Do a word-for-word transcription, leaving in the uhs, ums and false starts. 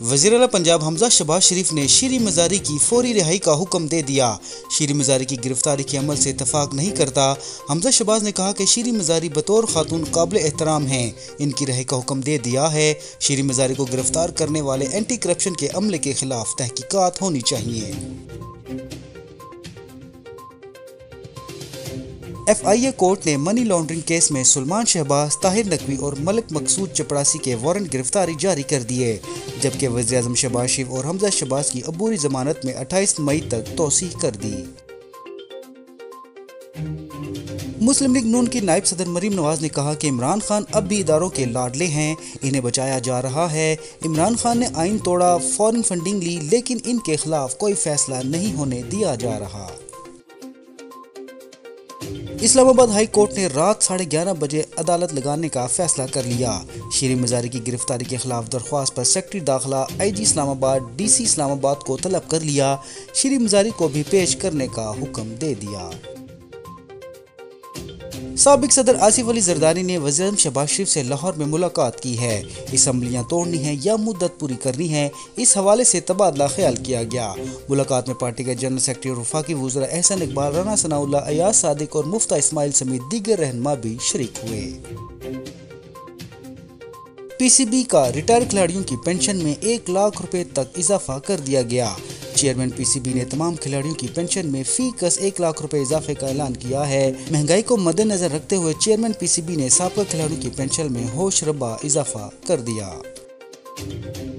वज़ीर-ए-आला पंजाब हमजा शहबाज शरीफ ने शीरी मज़ारी की फौरी रिहाई का हुक्म दे दिया। शीरी मज़ारी की गिरफ्तारी के अमल से इत्तफाक नहीं करता। हमजा शहबाज ने कहा कि शीरी मज़ारी बतौर खातून काबिल एहतराम हैं, इनकी रिहाई का हुक्म दे दिया है। शीरी मज़ारी को गिरफ्तार करने वाले एंटी करप्शन के अमले के खिलाफ तहकीकात होनी चाहिए। एफ आई ए कोर्ट ने मनी लॉन्ड्रिंग केस में सुलेमान शहबाज, ताहिर नकवी और मलिक मकसूद चपड़ासी के वारंट गिरफ्तारी जारी कर दिए, जबकि वज़ीर-ए-आज़म शहबाज शरीफ और हमजा शहबाज की अबूरी जमानत में अट्ठाईस मई तक तौसीह कर दी। मुस्लिम लीग नून की नायब सदर मरीम नवाज ने कहा कि इमरान खान अब भी इदारों के लाडले हैं, इन्हें बचाया जा रहा है। इमरान खान ने आइन तोड़ा, फॉरेन फंडिंग ली, लेकिन इनके खिलाफ कोई फैसला नहीं होने दिया जा रहा। इस्लामाबाद हाई कोर्ट ने रात साढ़े ग्यारह बजे अदालत लगाने का फैसला कर लिया। शीरी मज़ारी की गिरफ्तारी के खिलाफ दरख्वास्त पर सेक्रेटरी दाखिला, I G Islamabad, D C Islamabad को तलब कर लिया। शीरी मज़ारी को भी पेश करने का हुक्म दे दिया। साबिक सदर आसिफ अली जरदारी ने वज़ीर-ए-आज़म शहबाज शरीफ से लाहौर में मुलाकात की है। असम्बलियाँ तोड़नी है या मुद्दत पूरी करनी है, इस हवाले से तबादला ख्याल किया गया। मुलाकात में पार्टी के जनरल सेक्रेटरी और वफाकी वज़ीर एहसन इकबाल, राना सनाउल्लाह, अयाज सादिक और मुफ्ता इस्माइल समेत दीगर रहनुमा भी शरीक हुए। पी सी बी का रिटायर खिलाड़ियों की पेंशन में एक लाख रुपए तक इजाफा कर दिया गया। चेयरमैन पी सी बी ने तमाम खिलाड़ियों की पेंशन में फी कस एक लाख रुपए इजाफे का ऐलान किया है। महंगाई को मद्देनजर रखते हुए चेयरमैन पी सी बी ने साबका खिलाड़ियों की पेंशन में होश रब्बा इजाफा कर दिया।